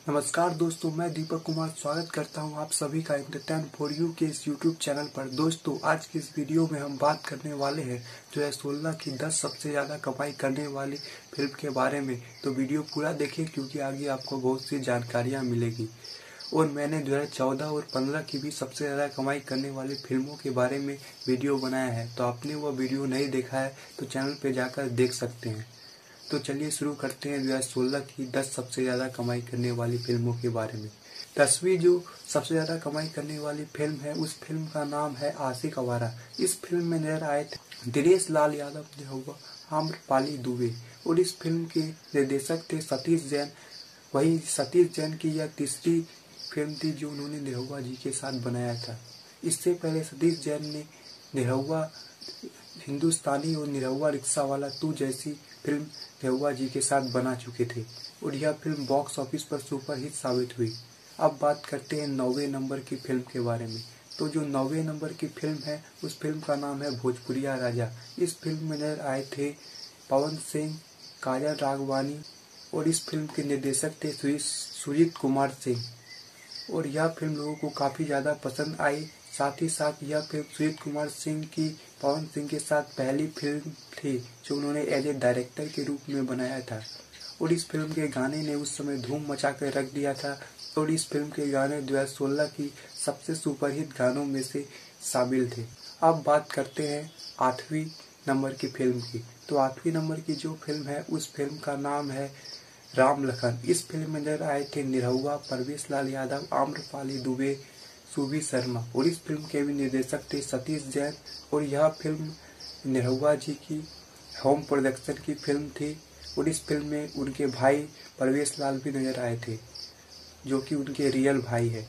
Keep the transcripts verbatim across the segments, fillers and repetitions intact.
नमस्कार दोस्तों, मैं दीपक कुमार स्वागत करता हूं आप सभी का एंटरटेन फॉर यू के इस यूट्यूब चैनल पर। दोस्तों, आज की इस वीडियो में हम बात करने वाले हैं जो है सोलह की दस सबसे ज़्यादा कमाई करने वाली फिल्म के बारे में। तो वीडियो पूरा देखें क्योंकि आगे आपको बहुत सी जानकारियाँ मिलेगी। और मैंने दो हज़ार चौदह और पंद्रह की भी सबसे ज़्यादा कमाई करने वाली फिल्मों के बारे में वीडियो बनाया है, तो आपने वो वीडियो नहीं देखा है तो चैनल पर जाकर देख सकते हैं। तो चलिए शुरू करते हैं दो हज़ार सोलह की दस सबसे ज़्यादा कमाई करने वाली फिल्मों के बारे में। दसवीं जो सबसे ज़्यादा कमाई करने वाली फिल्म है उस फिल्म का नाम है आशिक आवारा। इस फिल्म में नजर आए थे दिनेश लाल यादव, निरहुआ आम्रपाली दुबे, और इस फिल्म के निर्देशक थे सतीश जैन। वही सतीश जैन की यह तीसरी फिल्म थी जो उन्होंने निरहुआ जी के साथ बनाया था। इससे पहले सतीश जैन ने निरहुआ हिंदुस्तानी और निरहुआ रिक्शा वाला तू जैसी फिल्म निरहुआ जी के साथ बना चुके थे और यह फिल्म बॉक्स ऑफिस पर सुपरहिट साबित हुई। अब बात करते हैं नौवे नंबर की फिल्म के बारे में। तो जो नौवे नंबर की फिल्म है उस फिल्म का नाम है भोजपुरिया राजा। इस फिल्म में नजर आए थे पवन सिंह, काजल राघवानी, और इस फिल्म के निर्देशक थे सुजीत कुमार सिंह। और यह फिल्म लोगों को काफ़ी ज़्यादा पसंद आई। साथ ही साथ यह फिल्म सुजीत कुमार सिंह की पवन सिंह के साथ पहली फिल्म थी जो उन्होंने एज ए डायरेक्टर के रूप में बनाया था। और इस फिल्म के गाने ने उस समय धूम मचा कर रख दिया था और इस फिल्म के गाने दो हज़ार सोलह की सबसे सुपरहिट गानों में से शामिल थे। अब बात करते हैं आठवीं नंबर की फिल्म की। तो आठवीं नंबर की जो फिल्म है उस फिल्म का नाम है राम लखन। इस फिल्म में नजर आए थे निरहुआ, परवेश लाल यादव, आम्रपाली दुबे, सुबी शर्मा, और इस फिल्म के भी निर्देशक थे सतीश जैन। और यह फिल्म निरहुआ जी की होम प्रोडक्शन की फिल्म थी और इस फिल्म में उनके भाई परवेश लाल भी नजर आए थे जो कि उनके रियल भाई है।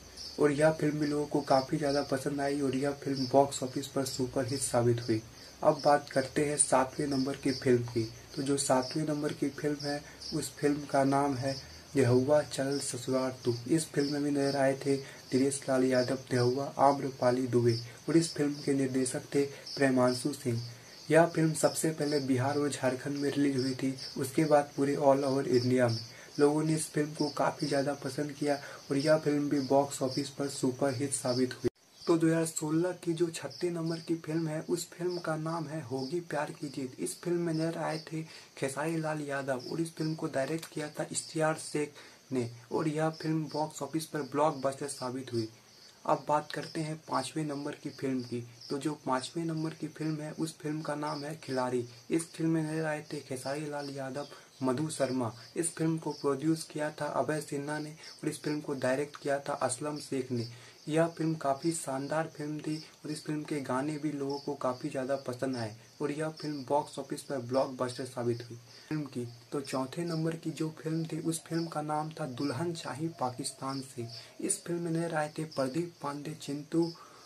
और यह फिल्म भी लोगों को काफ़ी ज़्यादा पसंद आई और यह फिल्म बॉक्स ऑफिस पर सुपरहिट साबित हुई। अब बात करते हैं सातवें नंबर की फिल्म की। तो जो सातवें नंबर की फिल्म है उस फिल्म का नाम है निरहुआ चल ससुराल तू। इस फिल्म में भी नजर आए थे दिनेश लाल यादव, निरहुआ आम्रपाली दुबे, और इस फिल्म के निर्देशक थे प्रेमांशु सिंह। यह फिल्म सबसे पहले बिहार और झारखंड में रिलीज हुई थी, उसके बाद पूरे ऑल ओवर इंडिया में लोगों ने इस फिल्म को काफ़ी ज़्यादा पसंद किया और यह फिल्म भी बॉक्स ऑफिस पर सुपरहिट साबित हुई। तो दो हज़ार सोलह की जो छठवीं नंबर की फिल्म है उस फिल्म का नाम है होगी प्यार की जीत। इस फिल्म में नजर आए थे खेसारी लाल यादव और इस फिल्म को डायरेक्ट किया था इश्तियाक शेख ने और यह फिल्म बॉक्स ऑफिस पर ब्लॉकबस्टर साबित हुई। अब बात करते हैं पाँचवें नंबर की फिल्म की। तो जो पाँचवें नंबर की फिल्म है उस फिल्म का नाम है खिलाड़ी। इस फिल्म में नजर आए थे खेसारी लाल यादव, मधु शर्मा। इस फिल्म को प्रोड्यूस किया था अभय सिन्हा ने और इस फिल्म को डायरेक्ट किया था असलम शेख ने। यह फिल्म काफ़ी शानदार फिल्म थी और इस फिल्म के गाने भी लोगों को काफ़ी ज़्यादा पसंद आए और यह फिल्म बॉक्स ऑफिस पर ब्लॉकबस्टर साबित हुई फिल्म की। तो चौथे नंबर की जो फिल्म थी उस फिल्म का नाम था दुल्हन चाहिए पाकिस्तान से। इस फिल्म में नजर आए थे प्रदीप पांडे, चिंटू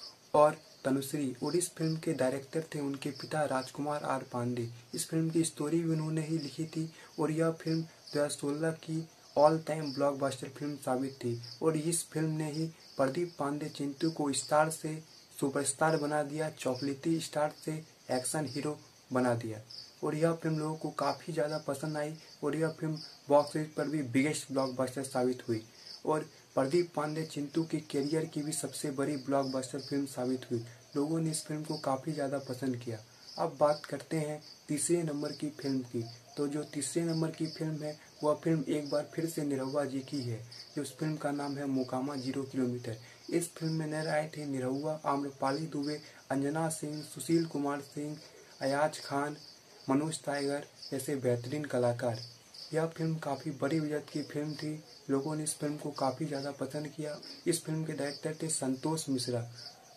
और तनुश्री, और इस फिल्म के डायरेक्टर थे उनके पिता राजकुमार आर पांडे। इस फिल्म की स्टोरी भी उन्होंने ही लिखी थी और यह फिल्म दो हज़ार सोलह की ऑल टाइम ब्लॉकबस्टर फिल्म साबित थी और इस फिल्म ने ही प्रदीप पांडे चिंटू को स्टार से सुपरस्टार बना दिया, चॉकलेटी स्टार से एक्शन हीरो बना दिया। और यह फिल्म लोगों को काफ़ी ज़्यादा पसंद आई और यह फिल्म बॉक्स ऑफिस पर भी बिगेस्ट ब्लॉकबस्टर साबित हुई और प्रदीप पांडे चिंटू के करियर की भी सबसे बड़ी ब्लॉकबस्टर फिल्म साबित हुई। लोगों ने इस फिल्म को काफ़ी ज़्यादा पसंद किया। अब बात करते हैं तीसरे नंबर की फिल्म की। तो जो तीसरे नंबर की फिल्म है वह फिल्म एक बार फिर से निरहुआ जी की है। उस फिल्म का नाम है मोकामा जीरो किलोमीटर। इस फिल्म में नजर आए थे निरहुआ, आम्रपाली दुबे, अंजना सिंह, सुशील कुमार सिंह, अयाज खान, मनोज टाइगर जैसे बेहतरीन कलाकार। यह फिल्म काफ़ी बड़ी बजट की फिल्म थी। लोगों ने इस फिल्म को काफ़ी ज़्यादा पसंद किया। इस फिल्म के डायरेक्टर थे संतोष मिश्रा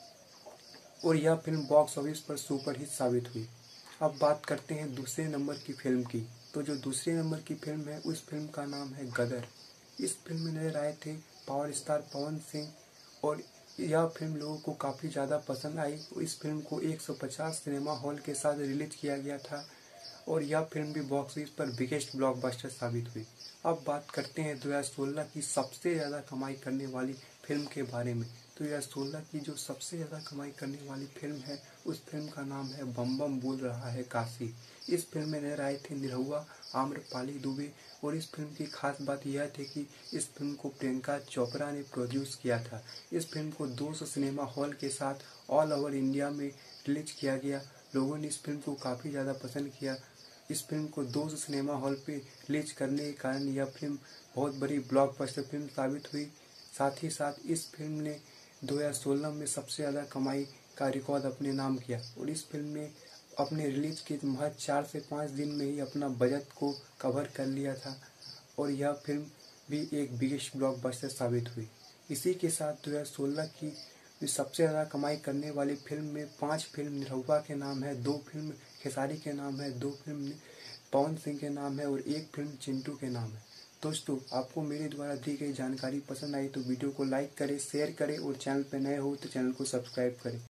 और यह फिल्म बॉक्स ऑफिस पर सुपरहिट साबित हुई। अब बात करते हैं दूसरे नंबर की फिल्म की। तो जो दूसरे नंबर की फिल्म है उस फिल्म का नाम है गदर। इस फिल्म में नजर आए थे पावर स्टार पवन सिंह और यह फिल्म लोगों को काफ़ी ज़्यादा पसंद आई। इस फिल्म को एक सौ पचास सिनेमा हॉल के साथ रिलीज किया गया था और यह फिल्म भी बॉक्स ऑफिस पर बिगेस्ट ब्लॉकबस्टर साबित हुई। अब बात करते हैं दो हज़ार सोलह की सबसे ज़्यादा कमाई करने वाली फिल्म के बारे में। तो दो हज़ार सोलह की जो सबसे ज़्यादा कमाई करने वाली फिल्म है उस फिल्म का नाम है बम बम बोल रहा है काशी। इस फिल्म में नजर आए थे निरहुआ, आम्रपाली दुबे। और इस फिल्म की खास बात यह थी कि इस फिल्म को प्रियंका चोपड़ा ने प्रोड्यूस किया था। इस फिल्म को दो सौ सिनेमा हॉल के साथ ऑल ओवर इंडिया में रिलीज किया गया। लोगों ने इस फिल्म को काफ़ी ज़्यादा पसंद किया। इस फिल्म को दो सौ सिनेमा हॉल पे रिलीज करने के कारण यह फिल्म बहुत बड़ी ब्लॉकबस्टर फिल्म साबित हुई। साथ ही साथ इस फिल्म ने दो हज़ार सोलह में सबसे ज़्यादा कमाई का रिकॉर्ड अपने नाम किया और इस फिल्म ने अपने रिलीज के महज चार से पाँच दिन में ही अपना बजट को कवर कर लिया था और यह फिल्म भी एक बिगेस्ट ब्लॉकबस्टर साबित हुई। इसी के साथ दो हज़ार सोलह की सबसे ज़्यादा कमाई करने वाली फिल्म में पांच फिल्म निरहुआ के नाम है, दो फिल्म खेसारी के नाम है, दो फिल्म पवन सिंह के नाम है और एक फिल्म चिंटू के नाम है। दोस्तों, आपको मेरे द्वारा दी गई जानकारी पसंद आई तो वीडियो को लाइक करें, शेयर करें और चैनल पर नए हो तो चैनल को सब्सक्राइब करें।